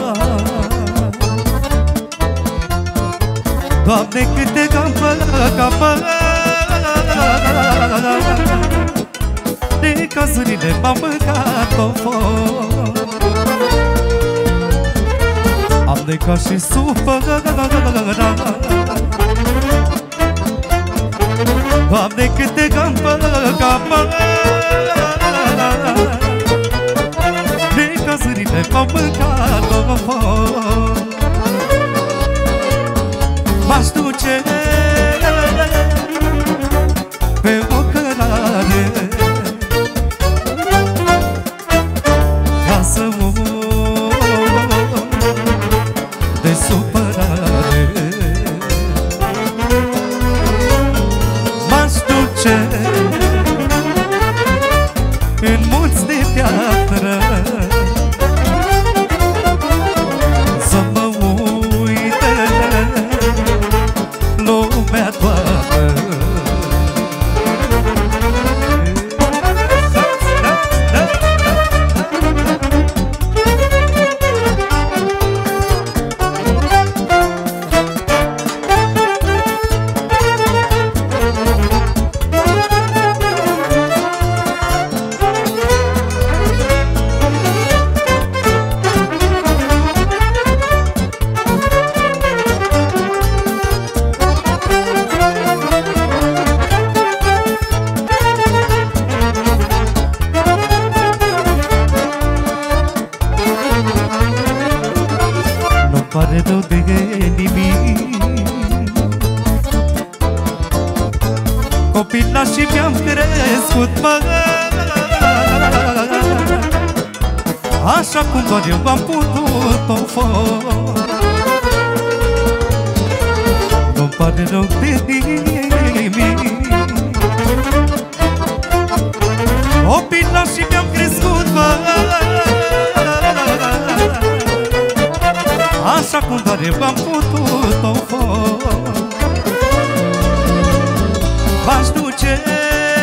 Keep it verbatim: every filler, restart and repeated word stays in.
Doamne, câte campă, campă de cazurile m-am mâncat-o foc. Am necat și supă, Doamne, câte campă, campă de cazurile m-am mâncat-o foc. M-aș duce pe o cărare ca să mor de supărare. M-aș duce în munți de piatră să mă uite lumea toată. Pare rău de nimic, copilașii mi-am crescut, mă, așa cum doar eu am putut-o foc. Nu-mi pare rău de nimic, copilașii mi-am crescut, mă, așa cum doar eu am putut-o foc. M-aș duce